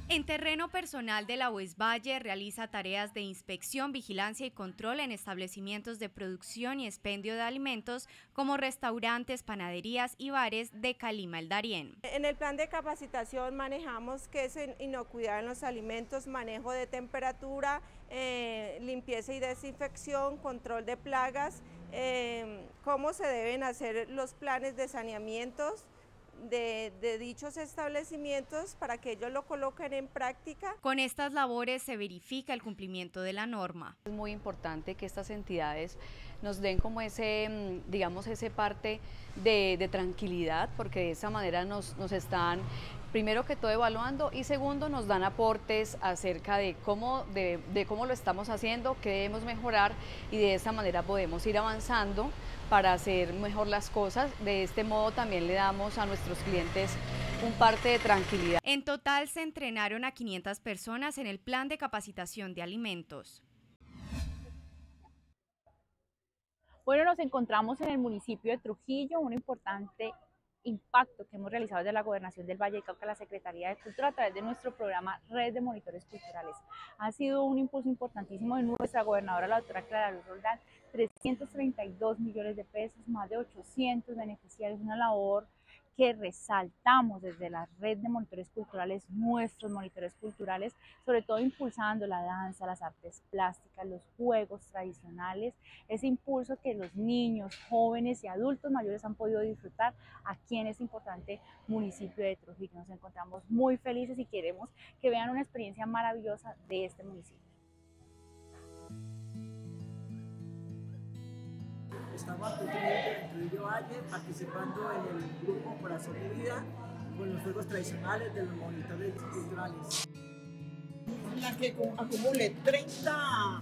En terreno personal de la Valle realiza tareas de inspección, vigilancia y control en establecimientos de producción y expendio de alimentos como restaurantes, panaderías y bares de Calima el Darién. En el plan de capacitación manejamos qué es inocuidad en los alimentos, manejo de temperatura, limpieza y desinfección, control de plagas, cómo se deben hacer los planes de saneamientos de dichos establecimientos para que ellos lo coloquen en práctica. Con estas labores se verifica el cumplimiento de la norma. Es muy importante que estas entidades nos den como ese, digamos, ese parte de tranquilidad, porque de esa manera nos están, primero que todo, evaluando y segundo, nos dan aportes acerca de cómo lo estamos haciendo, qué debemos mejorar y de esa manera podemos ir avanzando para hacer mejor las cosas. De este modo también le damos a nuestros clientes un parte de tranquilidad. En total se entrenaron a 500 personas en el plan de capacitación de alimentos. Bueno, nos encontramos en el municipio de Trujillo, un importante impacto que hemos realizado desde la Gobernación del Valle del Cauca, la Secretaría de Cultura, a través de nuestro programa Red de Monitores Culturales. Ha sido un impulso importantísimo de nuestra gobernadora, la doctora Clara Luz Roldán, 332 millones de pesos, más de 800 beneficiarios, una labor que resaltamos desde la Red de Monitores Culturales, nuestros monitores culturales, sobre todo impulsando la danza, las artes plásticas, los juegos tradicionales, ese impulso que los niños, jóvenes y adultos mayores han podido disfrutar aquí en este importante municipio de Trujillo. Nos encontramos muy felices y queremos que vean una experiencia maravillosa de este municipio. Estamos aquí en Trujillo Valle participando en el grupo Corazón y Vida con los juegos tradicionales de los monitores culturales. La que acumule 30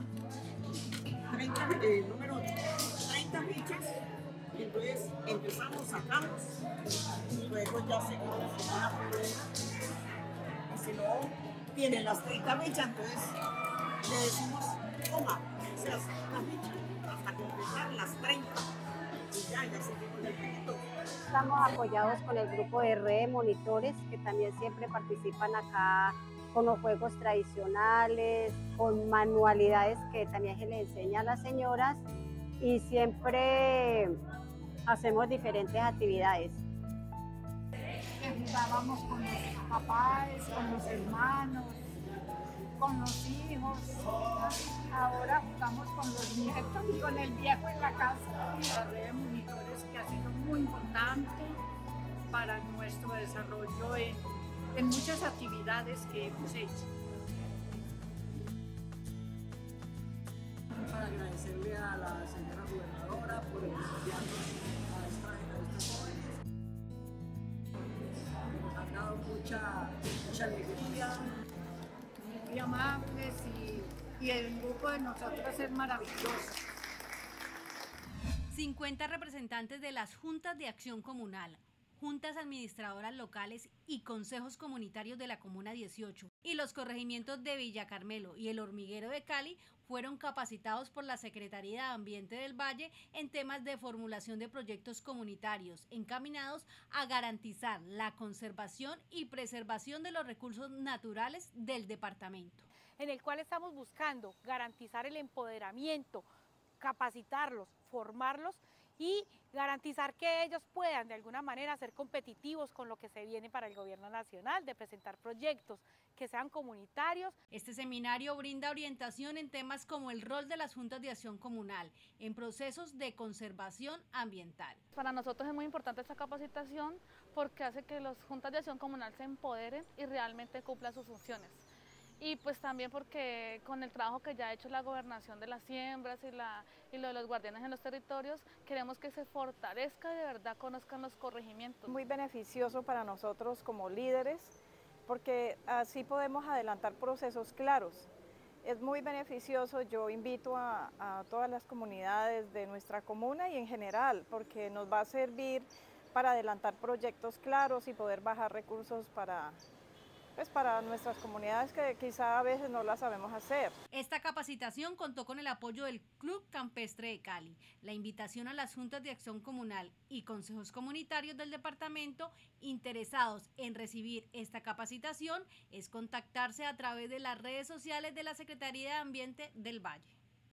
fichas, entonces empezamos, sacamos y luego ya seguimos con una prueba. Y si no tienen las 30 fichas, entonces le decimos, toma, se hace la ficha hasta completar las 30 y ya seguimos el jueguito. Estamos apoyados con el grupo de Red de Monitores, que también siempre participan acá con los juegos tradicionales, con manualidades que también se les enseña a las señoras y siempre hacemos diferentes actividades. Jugábamos con los papás, con los hermanos, con los hijos. Ahora jugamos con los nietos y con el viejo en la casa. La red de monitores que ha sido muy importante para nuestro desarrollo en muchas actividades que hemos hecho. Para agradecerle a la señora gobernadora por enviarnos a estos jóvenes. Nos han dado mucha alegría. Muy amables y el grupo de nosotros es maravilloso. 50 representantes de las juntas de acción comunal, juntas administradoras locales y consejos comunitarios de la Comuna 18 y los corregimientos de Villa Carmelo y El Hormiguero de Cali fueron capacitados por la Secretaría de Ambiente del Valle en temas de formulación de proyectos comunitarios encaminados a garantizar la conservación y preservación de los recursos naturales del departamento. En el cual estamos buscando garantizar el empoderamiento, capacitarlos, formarlos y garantizar que ellos puedan de alguna manera ser competitivos con lo que se viene para el gobierno nacional, de presentar proyectos que sean comunitarios. Este seminario brinda orientación en temas como el rol de las juntas de acción comunal en procesos de conservación ambiental. Para nosotros es muy importante esta capacitación porque hace que las juntas de acción comunal se empoderen y realmente cumplan sus funciones. Y pues también porque con el trabajo que ya ha hecho la gobernación de las siembras y lo de los guardianes en los territorios, queremos que se fortalezca y de verdad conozcan los corregimientos. Muy beneficioso para nosotros como líderes, porque así podemos adelantar procesos claros. Es muy beneficioso, yo invito a todas las comunidades de nuestra comuna y en general, porque nos va a servir para adelantar proyectos claros y poder bajar recursos para pues para nuestras comunidades que quizá a veces no las sabemos hacer. Esta capacitación contó con el apoyo del Club Campestre de Cali. La invitación a las juntas de acción comunal y consejos comunitarios del departamento interesados en recibir esta capacitación es contactarse a través de las redes sociales de la Secretaría de Ambiente del Valle.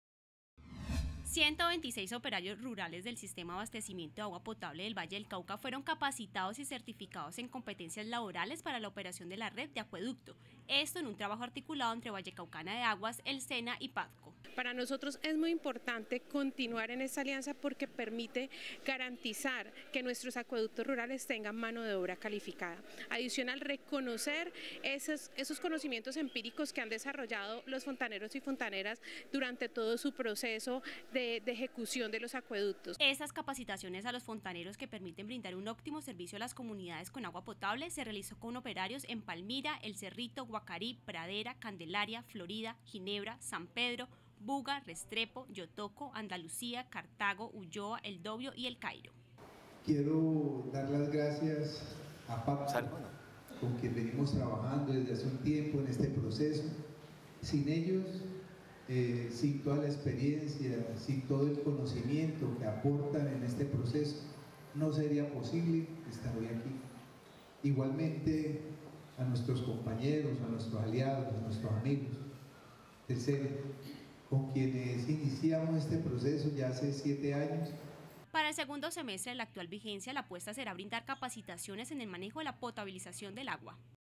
126 operarios rurales del sistema de abastecimiento de agua potable del Valle del Cauca fueron capacitados y certificados en competencias laborales para la operación de la red de acueducto. Esto en un trabajo articulado entre Vallecaucana de Aguas, el SENA y PADCO. Para nosotros es muy importante continuar en esta alianza porque permite garantizar que nuestros acueductos rurales tengan mano de obra calificada. Adicional, reconocer esos conocimientos empíricos que han desarrollado los fontaneros y fontaneras durante todo su proceso de ejecución de los acueductos. Estas capacitaciones a los fontaneros que permiten brindar un óptimo servicio a las comunidades con agua potable se realizó con operarios en Palmira, El Cerrito, Guacarí, Pradera, Candelaria, Florida, Ginebra, San Pedro, Buga, Restrepo, Yotoco, Andalucía, Cartago, Ulloa, El Dobio y El Cairo. Quiero dar las gracias a PADCO, con quien venimos trabajando desde hace un tiempo en este proceso. Sin ellos, sin toda la experiencia, sin todo el conocimiento que aportan en este proceso, no sería posible estar hoy aquí. Igualmente a nuestros compañeros, a nuestros aliados, a nuestros amigos del SENA, con quienes iniciamos este proceso ya hace 7 años. Para el segundo semestre de la actual vigencia, la apuesta será brindar capacitaciones en el manejo de la potabilización del agua.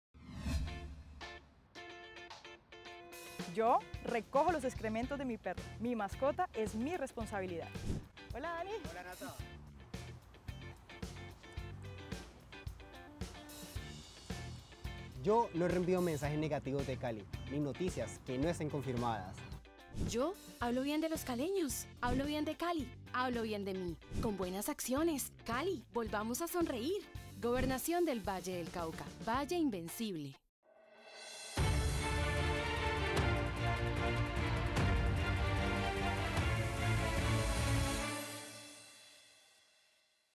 Yo recojo los excrementos de mi perro. Mi mascota es mi responsabilidad. Hola, Dani. Hola, Nata. Yo no reenvío mensajes negativos de Cali, ni noticias que no estén confirmadas. Yo hablo bien de los caleños, hablo bien de Cali, hablo bien de mí. Con buenas acciones, Cali, volvamos a sonreír. Gobernación del Valle del Cauca, Valle Invencible.